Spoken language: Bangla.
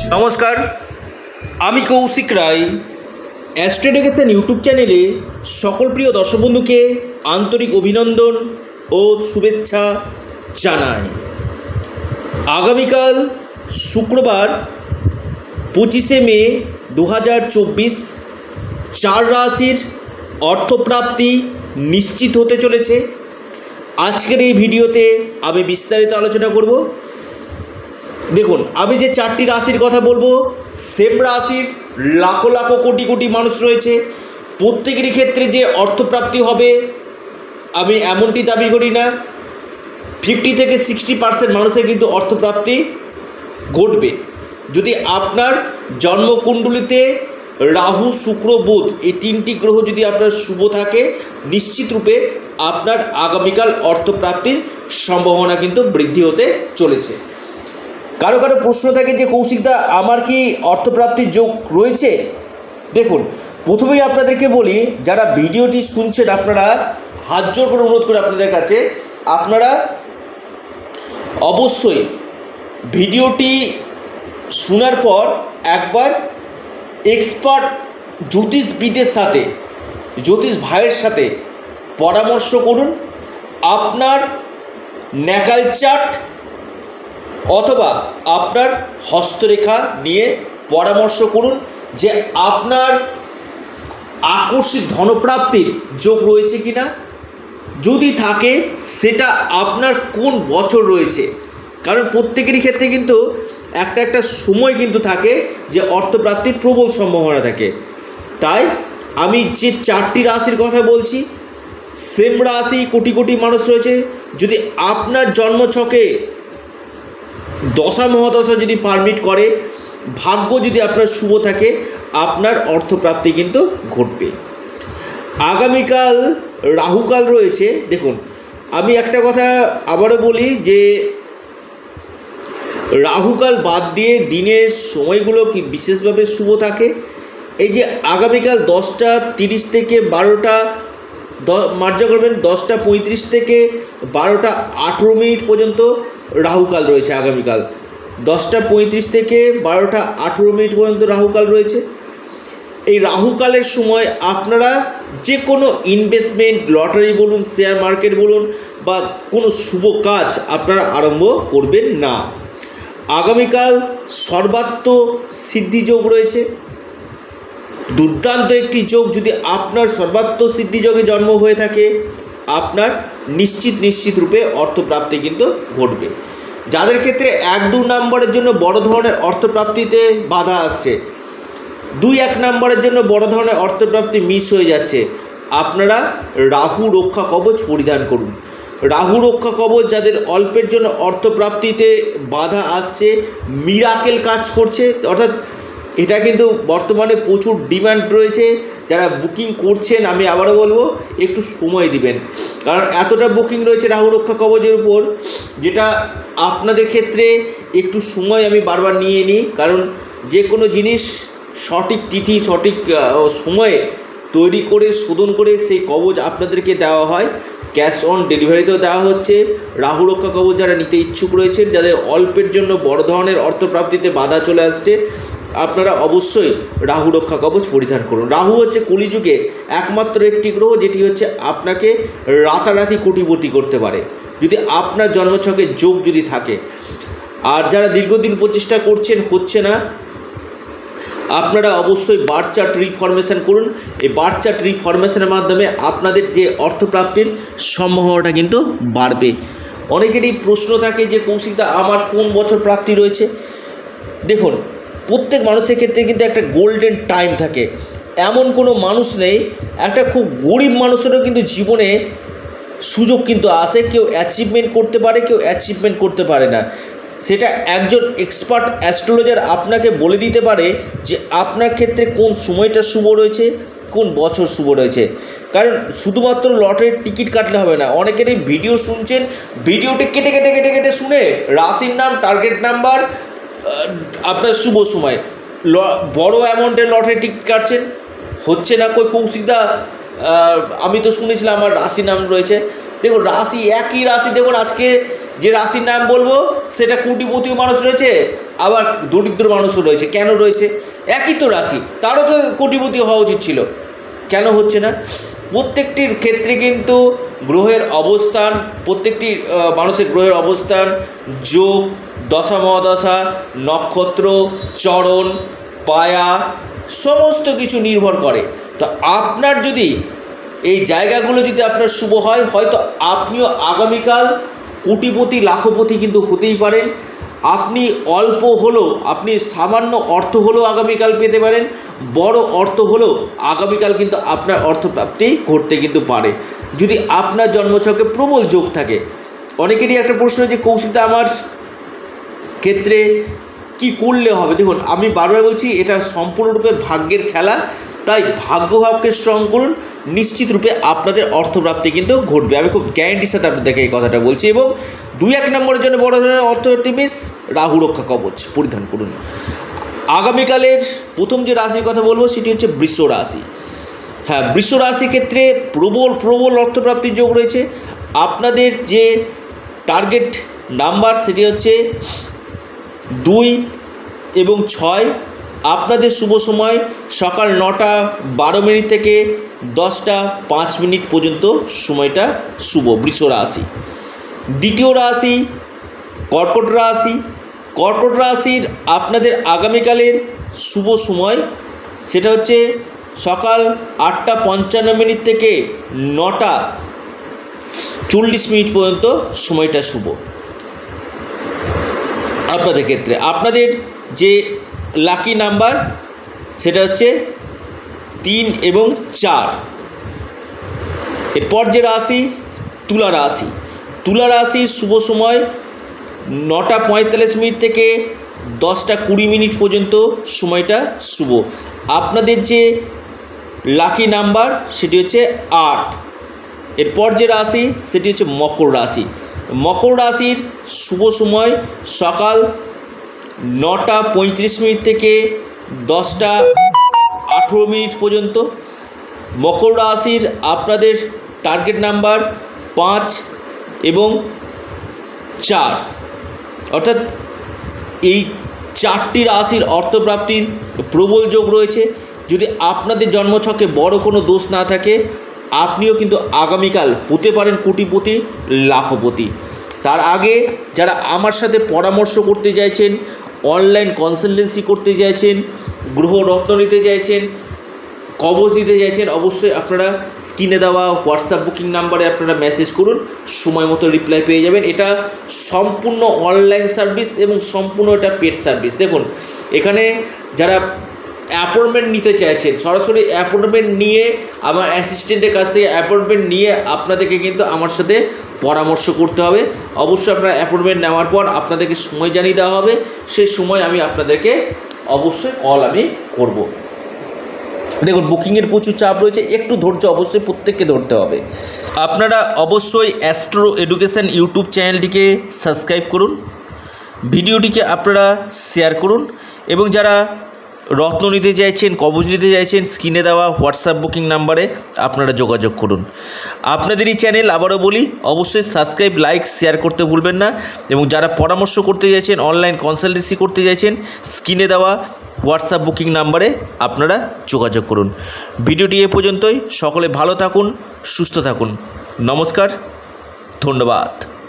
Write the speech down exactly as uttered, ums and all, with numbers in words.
নমস্কার, আমি Kaushik Roy. Astro education YouTube চ্যানেলে সকল প্রিয় দর্শক বন্ধুকে আন্তরিক অভিনন্দন ও শুভেচ্ছা জানাই। আগামীকাল শুক্রবার পঁচিশে মে দু হাজার চব্বিশ চার রাশির অর্থপ্রাপ্তি নিশ্চিত হতে চলেছে। আজকের এই ভিডিওতে আমি বিস্তারিত আলোচনা করব। দেখুন, আমি যে চারটি রাশির কথা বলবো, সেম রাশির লাখো লাখো কোটি কোটি মানুষ রয়েছে। প্রত্যেকেরই ক্ষেত্রে যে অর্থপ্রাপ্তি হবে আমি এমনটি দাবি করি না। ফিফটি থেকে সিক্সটি পার্সেন্ট মানুষের কিন্তু অর্থপ্রাপ্তি ঘটবে যদি আপনার জন্মকুণ্ডলিতে রাহু, শুক্র, বুধ এই তিনটি গ্রহ যদি আপনার শুভ থাকে। নিশ্চিত রূপে আপনার আগামীকাল অর্থপ্রাপ্তির সম্ভাবনা কিন্তু বৃদ্ধি হতে চলেছে। কারো কারো প্রশ্ন থাকে যে কৌশিকদা, আমার কি অর্থপ্রাপ্তির যোগ রয়েছে? দেখুন, প্রথমেই আপনাদেরকে বলি, যারা ভিডিওটি শুনছেন আপনারা হাত জোর করে অনুরোধ করে আপনাদের কাছে, আপনারা অবশ্যই ভিডিওটি শোনার পর একবার এক্সপার্ট জ্যোতিষবিদের সাথে, জ্যোতিষ ভাইয়ের সাথে পরামর্শ করুন। আপনার ন্যাকাল চার্ট অথবা আপনার হস্তরেখা নিয়ে পরামর্শ করুন যে আপনার আকস্মিক ধনপ্রাপ্তির যোগ রয়েছে কিনা। যদি থাকে সেটা আপনার কোন বছর রয়েছে, কারণ প্রত্যেকেরই ক্ষেত্রে কিন্তু একটা একটা সময় কিন্তু থাকে যে অর্থপ্রাপ্তির প্রবল সম্ভাবনা থাকে। তাই আমি যে চারটি রাশির কথা বলছি, সেম রাশি কোটি কোটি মানুষ রয়েছে। যদি আপনার জন্মছকে দশা মহাদশা যদি পারমিট করে, ভাগ্য যদি আপনার শুভ থাকে, আপনার অর্থপ্রাপ্তি কিন্তু ঘটবে। আগামীকাল রাহুকাল রয়েছে। দেখুন, আমি একটা কথা আবারও বলি যে রাহুকাল বাদ দিয়ে দিনের সময়গুলো কি বিশেষভাবে শুভ থাকে। এই যে আগামীকাল দশটা তিরিশ থেকে বারোটা মার্জা করবেন, দশটা পঁয়ত্রিশ থেকে বারোটা আঠেরো মিনিট পর্যন্ত রাহুকাল রয়েছে। আগামীকাল দশটা পঁয়ত্রিশ থেকে বারোটা আঠেরো মিনিট পর্যন্ত রাহুকাল রয়েছে। এই রাহুকালের সময় আপনারা যে কোনো ইনভেস্টমেন্ট, লটারি বলুন, শেয়ার মার্কেট বলুন, বা কোনো শুভ কাজ আপনারা আরম্ভ করবেন না। আগামীকাল সর্বাত্ম সিদ্ধি যোগ রয়েছে, দুর্দান্ত একটি যোগ। যদি আপনার সর্বাত্ম সিদ্ধি যোগে জন্ম হয়ে থাকে, আপনার নিশ্চিত নিশ্চিত রূপে অর্থপ্রাপ্তি কিন্তু ঘটবে। যাদের ক্ষেত্রে এক দু নম্বরের জন্য বড় ধরনের অর্থপ্রাপ্তিতে বাধা আসছে, দুই এক নম্বরের জন্য বড় ধরনের অর্থপ্রাপ্তি মিস হয়ে যাচ্ছে, আপনারা রাহু রক্ষা কবচ পরিধান করুন। রাহু রক্ষা কবচ যাদের অল্পের জন্য অর্থপ্রাপ্তিতে বাধা আসছে, মিরাকেল কাজ করছে, অর্থাৎ এটা কিন্তু বর্তমানে প্রচুর ডিমান্ড রয়েছে। যারা বুকিং করছেন, আমি আবারও বলবো একটু সময় দিবেন, কারণ এতটা বুকিং রয়েছে রাহু রক্ষা কবচের উপর, যেটা আপনাদের ক্ষেত্রে একটু সময় আমি বারবার নিয়ে নিই। কারণ যে কোনো জিনিস সঠিক তিথি, সঠিক সময়ে তৈরি করে শোধন করে সেই কবচ আপনাদেরকে দেওয়া হয়। ক্যাশ অন ডেলিভারিতেও দেওয়া হচ্ছে। রাহু রক্ষা কবচ যারা নিতে ইচ্ছুক রয়েছেন, যাদের অল্পের জন্য বড় ধরনের অর্থপ্রাপ্তিতে বাধা চলে আসছে, আপনারা অবশ্যই রাহু রক্ষা কবচ পরিধান করুন। রাহু হচ্ছে কলিযুগে একমাত্র একটি গ্রহ যেটি হচ্ছে আপনাকে রাতারাতি কোটিপতি করতে পারে, যদি আপনার জন্মছকে যোগ যদি থাকে। আর যারা দীর্ঘদিন প্রচেষ্টা করছেন, হচ্ছে না, আপনারা অবশ্যই বার্থ চার্ট রিফরমেশন করুন। এই বার্থ চার্ট রিফরমেশনের মাধ্যমে আপনাদের যে অর্থপ্রাপ্তির সম্ভাবনাটা কিন্তু বাড়বে। অনেকেরই প্রশ্ন থাকে যে কৌশিকদা, আমার কোন বছর প্রাপ্তি রয়েছে? দেখুন, প্রত্যেক মানুষের ক্ষেত্রে কিন্তু একটা গোল্ডেন টাইম থাকে। এমন কোনো মানুষ নেই, একটা খুব গরিব মানুষেরও কিন্তু জীবনে সুযোগ কিন্তু আসে। কেউ অ্যাচিভমেন্ট করতে পারে, কেউ অ্যাচিভমেন্ট করতে পারে না। সেটা একজন এক্সপার্ট অ্যাস্ট্রোলজার আপনাকে বলে দিতে পারে যে আপনার ক্ষেত্রে কোন সময়টা শুভ রয়েছে, কোন বছর শুভ রয়েছে। কারণ শুধুমাত্র লটারির টিকিট কাটলে হবে না। অনেকেরই ভিডিও শুনছেন, ভিডিওটি কেটে কেটে কেটে কেটে শুনে রাশির নাম, টার্গেট নাম্বার, আপনার শুভ সময়, বড় অ্যামাউন্টের লটারি টিকিট কাটছেন, হচ্ছে না। কই কৌশিকদা, আমি তো শুনেছিলাম আমার রাশি নাম রয়েছে। দেখুন, রাশি একই রাশি, দেখুন আজকে যে রাশির নাম বলবো সেটা কোটিপতি মানুষ রয়েছে, আবার দরিদ্র মানুষও রয়েছে। কেন রয়েছে? একই তো রাশি, তারও তো কোটিপতি হওয়া উচিত ছিল, কেন হচ্ছে না? প্রত্যেকটির ক্ষেত্রে কিন্তু গ্রহের অবস্থান, প্রত্যেকটি মানুষের গ্রহের অবস্থান, যোগ, দশা মহাদশা, নক্ষত্র, চরণ, পায়া, সমস্ত কিছু নির্ভর করে। তো আপনার যদি এই জায়গাগুলো যদি আপনার শুভ হয়, হয়তো আপনিও আগামীকাল কোটিপতি লাখপতি কিন্তু হতেই পারেন। আপনি অল্প হলেও, আপনি সামান্য অর্থ হলেও আগামীকাল পেতে পারেন, বড় অর্থ হলেও আগামীকাল কিন্তু আপনার অর্থপ্রাপ্তি ঘটতে কিন্তু পারে, যদি আপনার জন্মছকে প্রবল যোগ থাকে। অনেকেরই একটা প্রশ্ন যে কৌশিকদা আমার ক্ষেত্রে কি করলে হবে? দেখুন, আমি বারবার বলছি এটা সম্পূর্ণরূপে ভাগ্যের খেলা, তাই ভাগ্যভাবকে স্ট্রং করুন, নিশ্চিত রূপে আপনাদের অর্থপ্রাপ্তি কিন্তু ঘটবে। আমি খুব গ্যারান্টির সাথে আপনাদেরকে এই কথাটা বলছি। এবং দুই এক নম্বরের জন্য বড় ধরনের অর্থপ্রাপ্তি মিস রাহু রক্ষা কবচ পরিধান করুন। আগামীকালের প্রথম যে রাশির কথা বলবো সেটি হচ্ছে বৃষ রাশি। হ্যাঁ, বৃষ রাশির ক্ষেত্রে প্রবল প্রবল অর্থপ্রাপ্তির যোগ রয়েছে। আপনাদের যে টার্গেট নাম্বার সেটি হচ্ছে দুই এবং ছয়। আপনাদের শুভ সময় সকাল নটা বারো মিনিট থেকে দশটা পাঁচ মিনিট পর্যন্ত সময়টা শুভ বৃষ রাশি। দ্বিতীয় রাশি কর্কট রাশি। কর্কট রাশির আপনাদের আগামীকালের শুভ সময় সেটা হচ্ছে সকাল আটটা পঞ্চান্ন মিনিট থেকে নটা চল্লিশ মিনিট পর্যন্ত সময়টা শুভ আপনাদের ক্ষেত্রে। আপনাদের যে লাকি নাম্বার সেটা হচ্ছে তিন এবং চার। এরপর যে রাশি তুলা রাশি। তুলা রাশির শুভ সময় নটা পঁয়তাল্লিশ মিনিট থেকে দশটা কুড়ি মিনিট পর্যন্ত সময়টা শুভ। আপনাদের যে লাকি নাম্বার সেটি হচ্ছে আট। এরপর যে রাশি সেটি হচ্ছে মকর রাশি। মকর রাশির শুভ সময় সকাল নটা পঁয়ত্রিশ মিনিট থেকে দশটা আঠেরো মিনিট পর্যন্ত। মকর রাশির আপনাদের টার্গেট নাম্বার পাঁচ এবং চার, অর্থাৎ এই চারটি রাশির অর্থপ্রাপ্তির প্রবল যোগ রয়েছে। যদি আপনাদের জন্মছকে বড় কোনো দোষ না থাকে, আপনিও কিন্তু আগামীকাল হতে পারেন কোটিপতি লাখপতি। তার আগে যারা আমার সাথে পরামর্শ করতে চাইছেন, অনলাইন কনসালটেন্সি করতে চাইছেন, গ্রহ রত্ন নিতে চাইছেন, কবচ নিতে চাইছেন, অবশ্যই আপনারা স্ক্রিনে দেওয়া হোয়াটসঅ্যাপ বুকিং নাম্বারে আপনারা মেসেজ করুন, সময় মতো রিপ্লাই পেয়ে যাবেন। এটা সম্পূর্ণ অনলাইন সার্ভিস এবং সম্পূর্ণ এটা পেড সার্ভিস। দেখুন, এখানে যারা অ্যাপয়েন্টমেন্ট নিতে চাইছেন, সরাসরি অ্যাপয়েন্টমেন্ট নিয়ে আমার অ্যাসিস্ট্যান্টের কাছ থেকে অ্যাপয়েন্টমেন্ট নিয়ে আপনাদেরকে কিন্তু আমার সাথে পরামর্শ করতে হবে। অবশ্যই আপনারা অ্যাপয়েন্টমেন্ট নেওয়ার পর আপনাদেরকে সময় জানিয়ে দেওয়া হবে, সেই সময় আমি আপনাদেরকে অবশ্যই কল আমি করব। দেখুন, বুকিংয়ের প্রচুর চাপ রয়েছে, একটু ধৈর্য অবশ্যই প্রত্যেককে ধরতে হবে। আপনারা অবশ্যই অ্যাস্ট্রো এডুকেশন ইউটিউব চ্যানেলটিকে সাবস্ক্রাইব করুন, ভিডিওটিকে আপনারা শেয়ার করুন, এবং যারা রত্ন নিতে চাইছেন, কবচ নিতে চাইছেন, স্ক্রিনে দেওয়া হোয়াটসঅ্যাপ বুকিং নাম্বারে আপনারা যোগাযোগ করুন। আপনাদের এই চ্যানেল, আবারও বলি, অবশ্যই সাবস্ক্রাইব, লাইক, শেয়ার করতে ভুলবেন না। এবং যারা পরামর্শ করতে চাইছেন, অনলাইন কনসালটেন্সি করতে চাইছেন, স্ক্রিনে দেওয়া হোয়াটসঅ্যাপ বুকিং নাম্বারে আপনারা যোগাযোগ করুন। ভিডিওটি এ পর্যন্তই। সকলে ভালো থাকুন, সুস্থ থাকুন। নমস্কার, ধন্যবাদ।